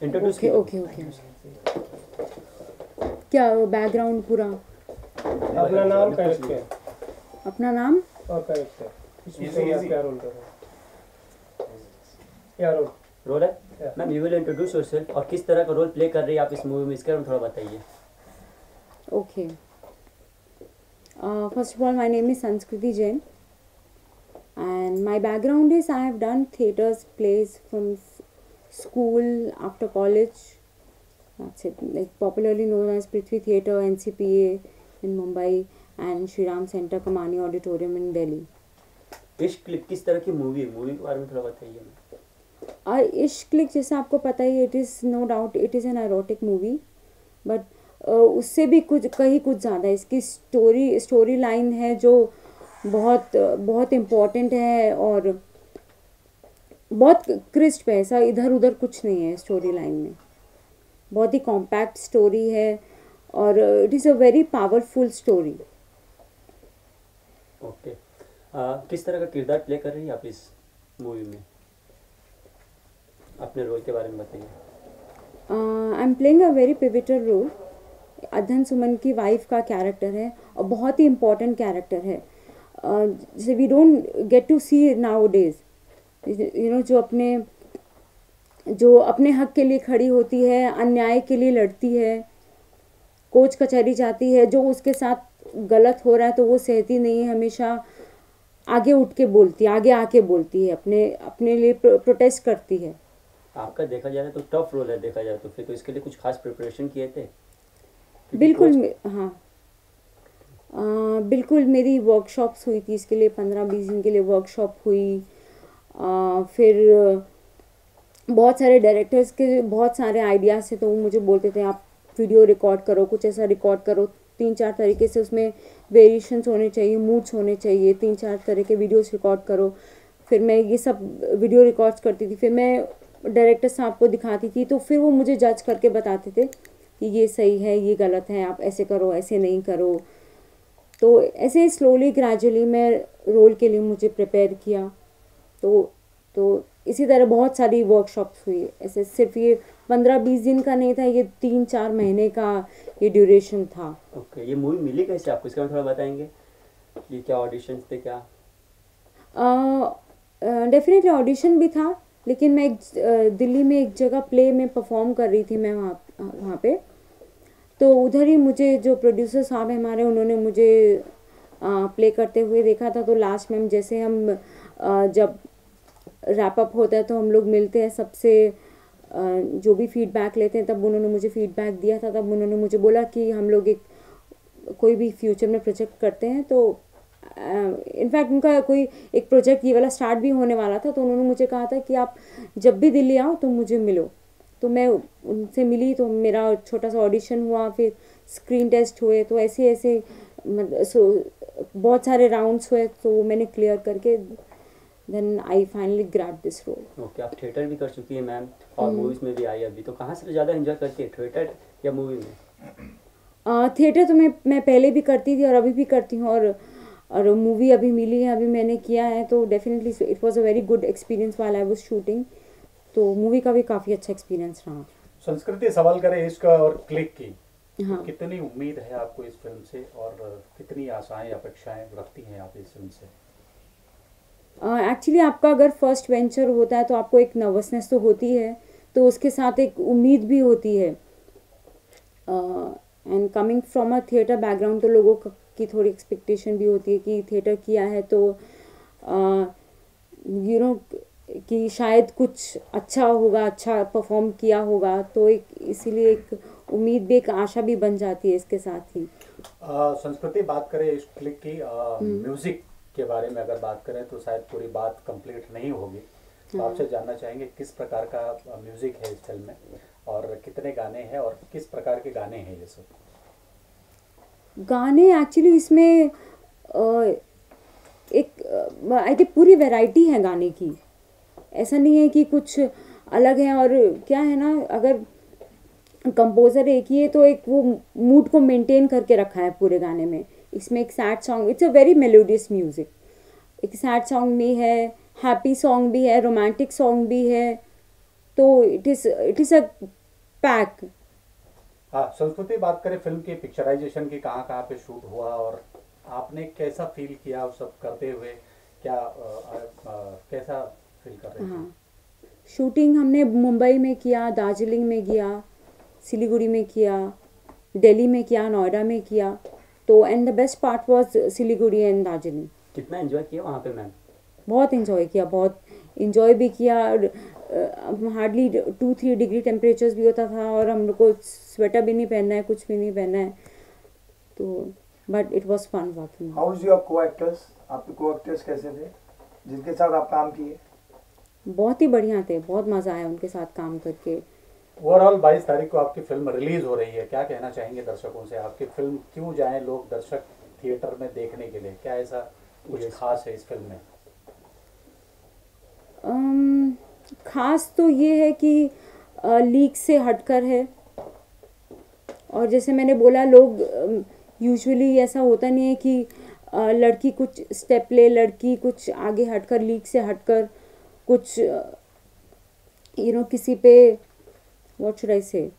Introduce okay okay okay. क्या background पूरा? अपना नाम कैरेक्टर, अपना नाम और कैरेक्टर इसमें से आप क्या रोल कर रहे हो, क्या रोल रोल है ma'am. You will introduce yourself और किस तरह का रोल प्ले कर रही है आप इस मूवी में, इसके बारे में थोड़ा बताइए। Okay, first of all, my name is Sanskriti Jain, and my background is I have done theatres, plays from school, after college. That's it. Like popularly known as Prithvi Theatre, NCPA in Mumbai, and Shri Ram Center, Kamani Auditorium in Delhi. Ishq click किस तरह की movie है, movie के बारे में थोड़ा बताइए। और इश्क क्लिक जैसे आपको पता ही, it is no doubt it is an erotic movie, but उससे भी कुछ ज़्यादा इसकी स्टोरी लाइन है जो बहुत इम्पोर्टेंट है और बहुत क्रिस्प है। ऐसा इधर उधर कुछ नहीं है स्टोरी लाइन में, बहुत ही कॉम्पैक्ट स्टोरी है और it is a very powerful story. Okay, किस तरह का किरदार प्ले कर रही है आप इस मूवी में, अपने रोल के बारे में बताइए। I am playing a very pivotal role. Adhyayan Suman की वाइफ का कैरेक्टर है और बहुत ही इम्पोर्टेंट कैरेक्टर है। जैसे we don't get to see nowadays, you know, जो अपने हक के लिए खड़ी होती है, अन्याय के लिए लड़ती है, कोर्ट कचहरी जाती है, जो उसके साथ गलत हो रहा है तो वो सहती नहीं है, हमेशा आगे उठ के बोलती है, आगे आके बोलती है, अपने लिए प्रोटेस्ट करती है। आपका देखा जाए तो टफ रोल है, देखा जाए तो फिर तो इसके लिए कुछ खास प्रिपरेशन किए थे? बिल्कुल, हाँ, बिल्कुल मेरी वर्कशॉप्स हुई थी इसके लिए, 15-20 दिन के लिए वर्कशॉप हुई। फिर बहुत सारे डायरेक्टर्स के बहुत सारे आइडियाज़ थे, तो वो मुझे बोलते थे आप वीडियो रिकॉर्ड करो, कुछ ऐसा रिकॉर्ड करो, 3-4 तरीके से उसमें वेरिएशंस होने चाहिए, मूड्स होने चाहिए, 3-4 तरह के वीडियोस रिकॉर्ड करो। फिर मैं ये सब वीडियो रिकॉर्ड्स करती थी, फिर मैं डायरेक्टर साहब को दिखाती थी, तो फिर वो मुझे जज करके बताते थे कि ये सही है, ये गलत है, आप ऐसे करो, ऐसे नहीं करो। तो ऐसे स्लोली ग्रेजुअली मैं रोल के लिए मुझे प्रिपेयर किया। तो इसी तरह बहुत सारी वर्कशॉप्स हुई, ऐसे सिर्फ ये 15-20 दिन का नहीं था, ये 3-4 महीने का ये ड्यूरेशन था। ओके, ये मूवी मिली कैसे आपको, इसके बारे में थोड़ा बताएंगे? ये क्या ऑडिशन थे क्या? डेफिनेटली ऑडिशन भी था, लेकिन मैं दिल्ली में एक जगह प्ले में परफॉर्म कर रही थी मैं वहाँ पे, तो उधर ही मुझे जो प्रोड्यूसर साहब हैं हमारे, उन्होंने मुझे प्ले करते हुए देखा था। तो लास्ट में जैसे हम जब रैप अप होता है तो हम लोग मिलते हैं सबसे, जो भी फीडबैक लेते हैं, तब उन्होंने मुझे फीडबैक दिया था। तब उन्होंने मुझे बोला कि हम लोग कोई भी फ्यूचर में प्रोजेक्ट करते हैं, तो इनफैक्ट उनका कोई एक प्रोजेक्ट ये वाला स्टार्ट भी होने वाला था, तो उन्होंने मुझे कहा था कि आप जब भी दिल्ली आओ तो मुझे मिलो। तो मैं उनसे मिली, तो मेरा छोटा सा ऑडिशन हुआ, फिर स्क्रीन टेस्ट हुए, तो ऐसे बहुत सारे राउंड्स हुए, तो वो मैंने क्लियर करके then I finally grab this role. Okay, आप थिएटर भी कर चुकी हैं मैम और मूवीज में भी आई अभी, तो कहाँ से ज़्यादा एंजॉय करती है, थिएटर या मूवी में? थिएटर तो मैं पहले भी करती थी और अभी भी करती हूँ, और मूवी अभी मिली है, अभी मैंने किया है, तो definitely it was a very good experience while I was shooting. तो मूवी का भी काफ़ी अच्छा एक्सपीरियंस रहा। संस्कृति, सवाल करें इश्क और क्लिक की, हाँ। तो कितनी उम्मीद है आपको इस फिल्म से और कितनी आशाएं अपेक्षाएं रखती हैं आप इस फिल्म से? एक्चुअली आपका अगर फर्स्ट वेंचर होता है तो आपको एक नर्वसनेस तो होती है, तो उसके साथ एक उम्मीद भी होती है। And coming from a theatre background, तो लोगों की थोड़ी एक्सपेक्टेशन भी होती है कि थिएटर किया है तो यू नो कि शायद कुछ अच्छा होगा, अच्छा परफॉर्म किया होगा, तो इसीलिए एक उम्मीद भी, एक आशा भी बन जाती है इसके साथ ही। संस्कृति, बात करें इस क्लिक की, म्यूजिक के बारे में अगर बात करें तो शायद पूरी बात कंप्लीट नहीं होगी, तो आपसे जानना चाहेंगे किस प्रकार का म्यूजिक है इस फिल्म में और कितने गाने हैं और किस प्रकार के गाने हैं ये सब? गाने एक्चुअली इसमें एक आई थिंक पूरी वैरायटी है गाने की, ऐसा नहीं है कि कुछ अलग है। और क्या है ना, अगर कंपोज़र एक ही है तो एक वो मूड को मेंटेन करके रखा है पूरे गाने में। इसमें एक sad song, it's a very melodious music, एक सैड सॉन्ग भी है, हैप्पी सॉन्ग भी है, रोमांटिक सॉन्ग भी है, तो इट इज़ अ पैक। हाँ, संस्कृति बात करें फिल्म की पिक्चराइजेशन की, कहाँ कहाँ पे शूट हुआ और आपने कैसा फील किया उस सब करते हुए, क्या कैसा फील कर रहे थे? हाँ, शूटिंग हमने मुंबई में किया, दार्जिलिंग में किया, सिलीगुड़ी में किया, दिल्ली में किया, नोएडा में किया। तो and the best part was Siliguri and Darjeeling. कितना एंजॉय किया वहाँ पे मैम? बहुत इन्जॉय किया, बहुत इन्जॉय भी किया। हार्डली 2-3 डिग्री टेम्परेचर्स भी होता था और हम लोग को स्वेटर भी नहीं पहनना है, कुछ भी नहीं पहनना है। तो but it was fun working. How is your co-actors? आपके को-एक्टर्स कैसे थे जिनके साथ आप काम किए? बहुत ही बढ़िया थे, बहुत मज़ा आया उनके साथ काम करके। ओवरऑल 22 तारीख को आपकी फिल्म रिलीज हो रही है, क्या कहना चाहेंगे दर्शकों से? आपकी फिल्म क्यों जाएं लोग दर्शक थिएटर में देखने के लिए? क्या ऐसा कुछ खास है इस फिल्म में? खास तो ये है कि लीक से हटकर है। और जैसे मैंने बोला, लोग यूजुअली ऐसा होता नहीं है कि लड़की कुछ स्टेप ले, लड़की कुछ आगे हटकर, लीक से हटकर कुछ किसी पे व्हाट शुड आई से,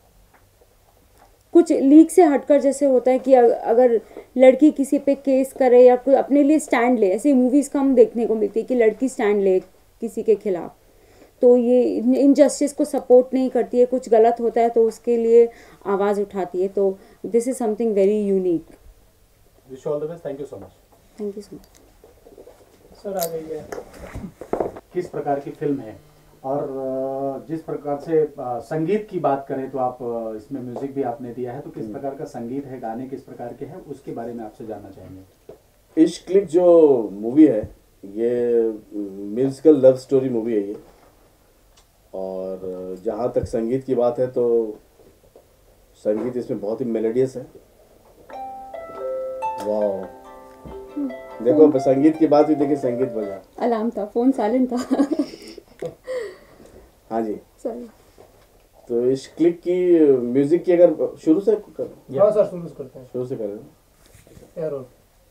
कुछ लीक से हटकर जैसे होता है कि अगर लड़की किसी पे केस करे या कोई अपने लिए स्टैंड ले, ऐसी मूवीज़ कम देखने को मिलती है कि लड़की स्टैंड ले किसी के खिलाफ। तो ये इनजस्टिस को सपोर्ट नहीं करती है, कुछ गलत होता है तो उसके लिए आवाज़ उठाती है। तो this is something very unique. Wish all the best, thank you so much. Thank you so much. Sir आ जाइए। किस प्रकार की फिल्म है और जिस प्रकार से संगीत की बात करें तो आप इसमें म्यूजिक भी आपने दिया है, तो किस प्रकार का संगीत है, गाने किस प्रकार के हैं, उसके बारे में आपसे जानना चाहेंगे। इश्क जो मूवी है ये म्यूजिकल लव स्टोरी मूवी है ये। और जहाँ तक संगीत की बात है तो संगीत इसमें बहुत ही मेलोडियस है। वाह, देखो संगीत की बात हुई, देखिए संगीत बजा। अलार्म था, फोन साइलेंट था। हाँ जी, सॉरी। तो इस क्लिक की म्यूजिक की अगर शुरू से करें? हाँ सर, शुरू से करते हैं। शुरू से करें। एरोल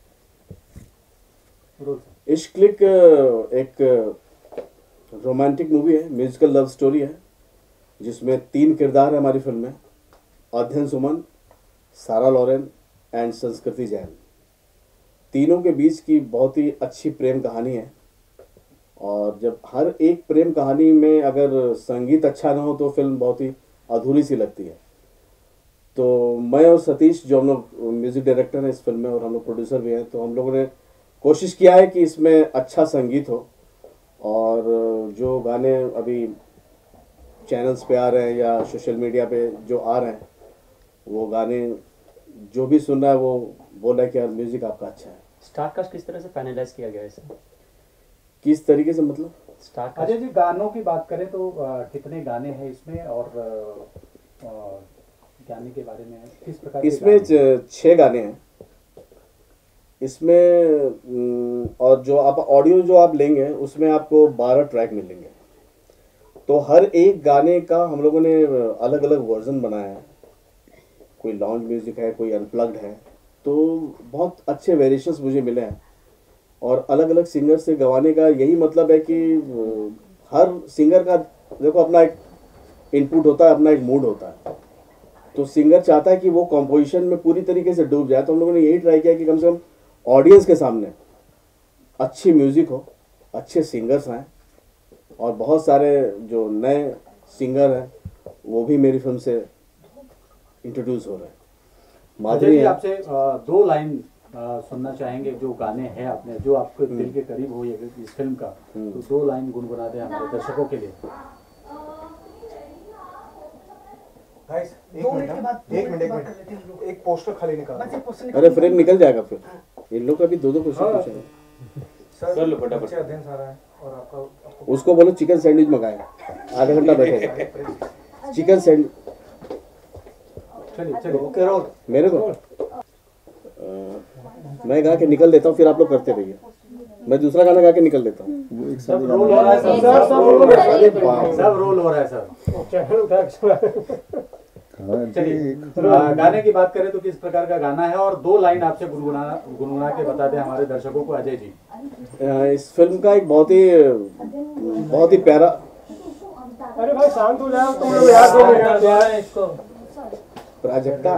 इश्क क्लिक एक रोमांटिक मूवी है, म्यूजिकल लव स्टोरी है, जिसमें 3 किरदार है हमारी फिल्म में। अध्ययन सुमन, सारा लॉरेन एंड संस्कृति जैन। तीनों के बीच की बहुत ही अच्छी प्रेम कहानी है। और जब हर एक प्रेम कहानी में अगर संगीत अच्छा ना हो तो फिल्म बहुत ही अधूरी सी लगती है। तो मैं और सतीश, जो हम लोग म्यूजिक डायरेक्टर हैं इस फिल्म में और हम लोग प्रोड्यूसर भी हैं, तो हम लोगों ने कोशिश किया है कि इसमें अच्छा संगीत हो। और जो गाने अभी चैनल्स पे आ रहे हैं या सोशल मीडिया पे जो आ रहे हैं, वो गाने जो भी सुन रहा है वो बोल रहा है कि यार म्यूजिक आपका अच्छा है। स्टार कास्ट किस तरह से फाइनलाइज किया गया है सर? किस तरीके से मतलब? स्टार अजय कास्ट जी, गानों की बात करें तो कितने गाने हैं इसमें और गाने के बारे में किस प्रकार के इसमें गाने हैं? 6 गाने हैं इसमें। और जो आप ऑडियो जो आप लेंगे उसमें आपको 12 ट्रैक मिलेंगे। तो हर एक गाने का हम लोगों ने अलग अलग वर्जन बनाया है। कोई लॉन्च म्यूजिक है, कोई अनप्लग्ड है, तो बहुत अच्छे वेरिएशंस मुझे मिले हैं। और अलग अलग सिंगर से गवाने का यही मतलब है कि हर सिंगर का देखो अपना एक इनपुट होता है, अपना एक मूड होता है। तो सिंगर चाहता है कि वो कॉम्पोजिशन में पूरी तरीके से डूब जाए। तो हम लोगों ने यही ट्राई किया कि कम से कम ऑडियंस के सामने अच्छी म्यूजिक हो, अच्छे सिंगर्स आए। और बहुत सारे जो नए सिंगर हैं वो भी मेरी फिल्म से इंट्रोड्यूस हो रहे हैं। अजय माधुरी जी, है। आपसे 2 लाइन सुनना चाहेंगे जो गाने हैं आपने, जो आपके दिल के करीब हो ये इस फिल्म का, तो 2 लाइन गुनगुना दें हमारे दर्शकों के लिए। गाइस, एक मिनट, एक पोस्टर खाली निकाल। अरे फ्रेम निकल जाएगा फिर। इन लोग का भी 2-2 क्वेश्चन पूछेंगे। सर लो फटाफट। अध्ययन सारा है और आपका उसको बोलो चिकन सैंडविच मंगाएगा, आधा घंटा बैठेगा। चिकन सैंडविच चलिए करो। मेरे को मैं गा के निकल देता हूँ, फिर आप लोग करते रहिए। मैं दूसरा गाना गा के निकल देता हूँ। सब रोल हो रहा है सर, सब रोल हो रहा है सर। चैनल उठा के चलिए, गाने की बात करें तो किस प्रकार का गाना है और 2 लाइन आपसे गुनगुना के बता दें हमारे दर्शकों को अजय जी। इस फिल्म का एक बहुत ही प्यारा अरे भाई शांत हो जाओ तुम लोग यार, 2 मिनट यार इसको प्राजक्ता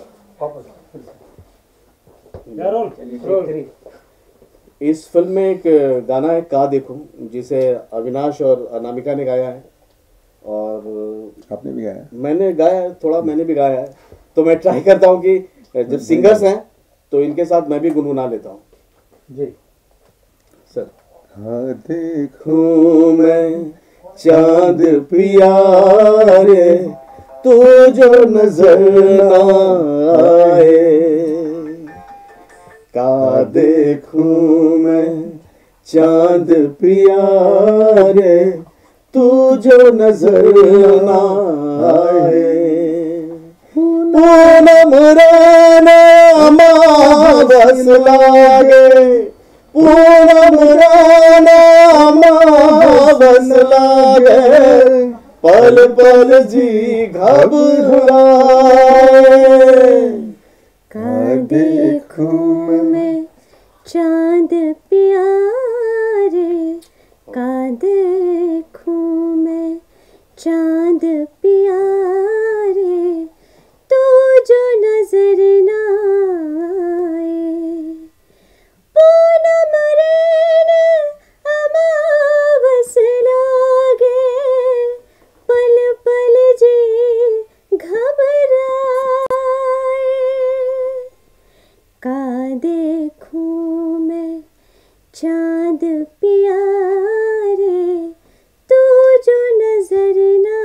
यार रोल। इस फिल्म में एक गाना है का देखूं, जिसे अविनाश और अनामिका ने गाया है और आपने भी गाया? मैंने गाया है, थोड़ा मैंने भी गाया है। तो मैं ट्राई करता हूँ कि जब सिंगर्स हैं तो इनके साथ मैं भी गुनगुना लेता हूँ जी सर। हाँ देखूं मैं चांद पिया रे, तू जो नजर ना आए, का देखूं मैं चांद पिया रे, तू जो नजर ना आए, पूनम राना अमावस लागे, पूनम राना अमावस लागे, पल पल जी घबराए, का देखूं मैं चांद प्यारे, का देखूं मैं चांद प्यारे, तू जो नजर ना आए, पूनम रैना अमावस लागे, पल पल जी घबराए, का देखूं मैं चांद प्यारे, तू जो नजर ना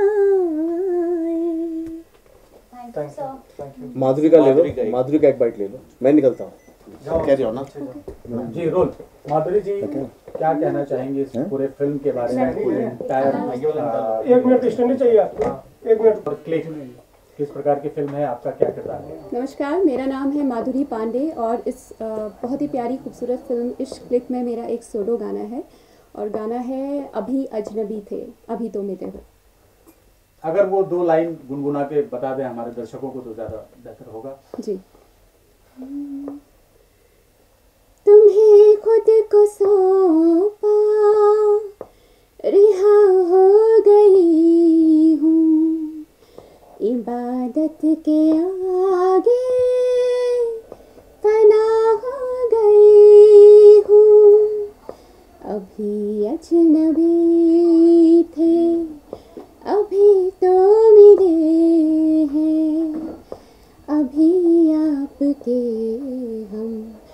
आए। माधुरी का ले लो, माधुरी का एक बाइट ले लो, मैं निकलता हूँ। कैरी ऑन ना जी रोल। माधुरी जी क्या कहना चाहेंगे इस पूरे फिल्म के बारे में? पूरे entire, 1 मिनट स्टैंड चाहिए आपको, 1 मिनट। और क्लिक किस प्रकार की फिल्म है, आपका क्या किरदार है? नमस्कार, मेरा नाम है माधुरी पांडे और इस बहुत ही प्यारी खूबसूरत फिल्म इश्क क्लिक में मेरा एक सोलो गाना है और गाना है अभी अजनबी थे अभी तो मिले हो। अगर वो 2 लाइन गुनगुना के बता दें हमारे दर्शकों को तो ज़्यादा बेहतर होगा। जी। तुम्हें खुद को सौंपा, रिहा हो गई हूँ, इबादत के आगे फना हो गई हूँ, अभी अजनबी थे अभी तो मिले हैं, अभी आपके हम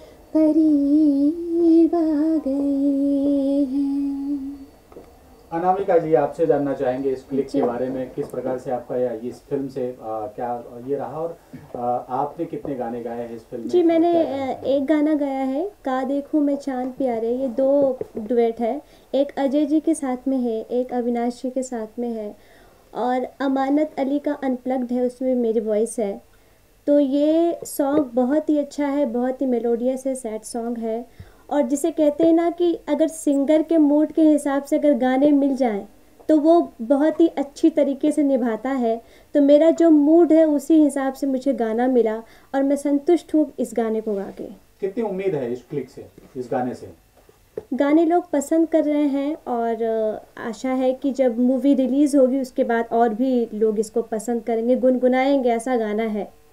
करीब आ गए हैं। अनामिका जी आपसे जानना चाहेंगे इस क्लिक के बारे में, किस प्रकार से आपका इस फिल्म से क्या ये रहा और आपने कितने गाने गाए हैं इस फिल्म में? जी मैंने एक गाना गाया है, का देखूं मैं चांद प्यारे, ये 2 डुएट है, एक अजय जी के साथ में है, एक अविनाश जी के साथ में है और अमानत अली का अनप्लग्ड है, उसमें मेरी वॉइस है। तो ये सॉन्ग बहुत ही अच्छा है, बहुत ही मेलोडियस है, सैड सॉन्ग है और जिसे कहते हैं ना कि अगर सिंगर के मूड के हिसाब से अगर गाने मिल जाएं तो वो बहुत ही अच्छी तरीके से निभाता है। तो मेरा जो मूड है उसी हिसाब से मुझे गाना मिला और मैं संतुष्ट हूँ इस गाने को गा के। कितनी उम्मीद है इस क्लिक से, इस गाने से? गाने लोग पसंद कर रहे हैं और आशा है कि जब मूवी रिलीज़ होगी उसके बाद और भी लोग इसको पसंद करेंगे, गुनगुनाएंगे, ऐसा गाना है।